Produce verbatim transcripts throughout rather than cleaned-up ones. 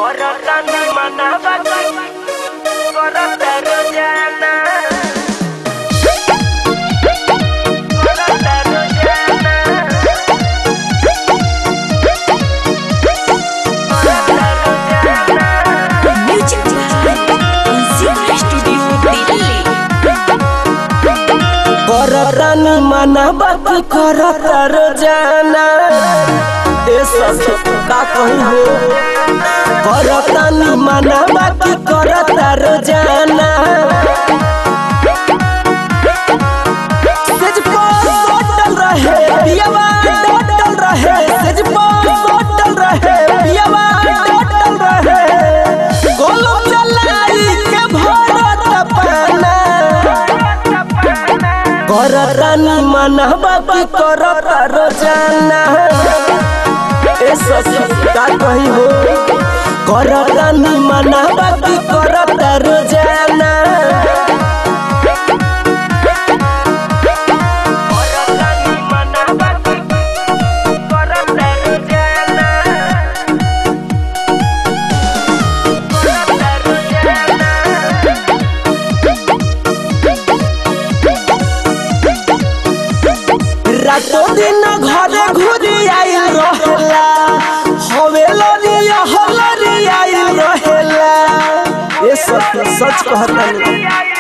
रानी मना बाकी करता रोजाना ए सब का कही हो करता नी मना बाकी करता रोजाना सज पटल रहे पियावा टटल रहे सज पटल रहे पियावा टटल रहे गोलो चलाई के भरत पाना करतानी मना बाकी करता रोजाना ए सखी का कही हो करतानी मना बाकी करता रोजाना रातों दिन घरे घुरी आई रहेला हवेली हलरी आई रहेला ये सच सच कहतानी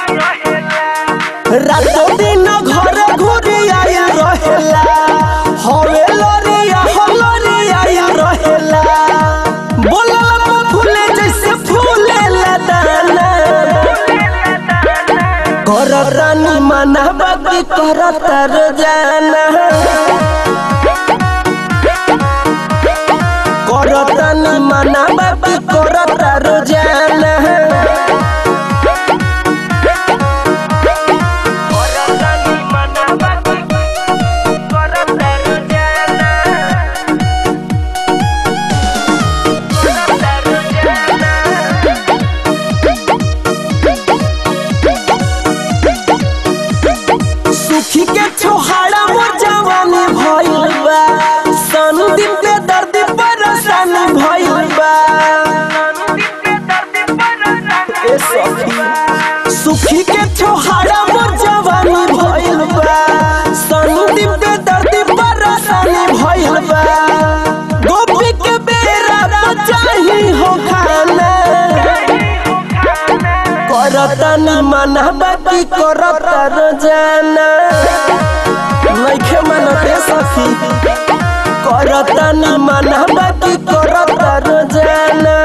रातों दिन घरे घुरी आई रहेला हवेली हलरी आई रहेला बोला फूले जैसे फूले दाना करतानी मना बाकी करता रोजाना करतानी मना बाकी करता रोजाना सुखी के छोहाड़ा मोर जवानी भइल बा संदीप के दर्द परेशानी भइल बा ए सखी सुखी के छोहाड़ा मोर जवानी भइल बा संदीप के दर्द परेशानी भइल बा गोपी के बेरा बचाही हो खाना करतानी मना बाकी करता रोजाना नइखे मनते सखी करतानी मना बाकी करता रोजाना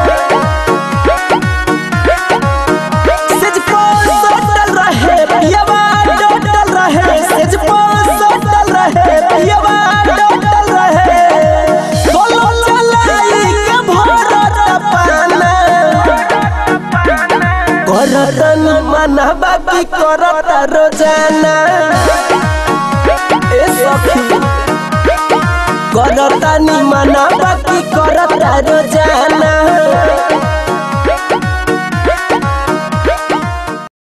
सज पटल रहे पियावा टटल रहे सज पटल रहे पियावा टटल रहे गोलो चलाई के भरत पाना करतानी मना बाकी करता रोजाना ए सखी करतानी मना बाकी करता रोजाना।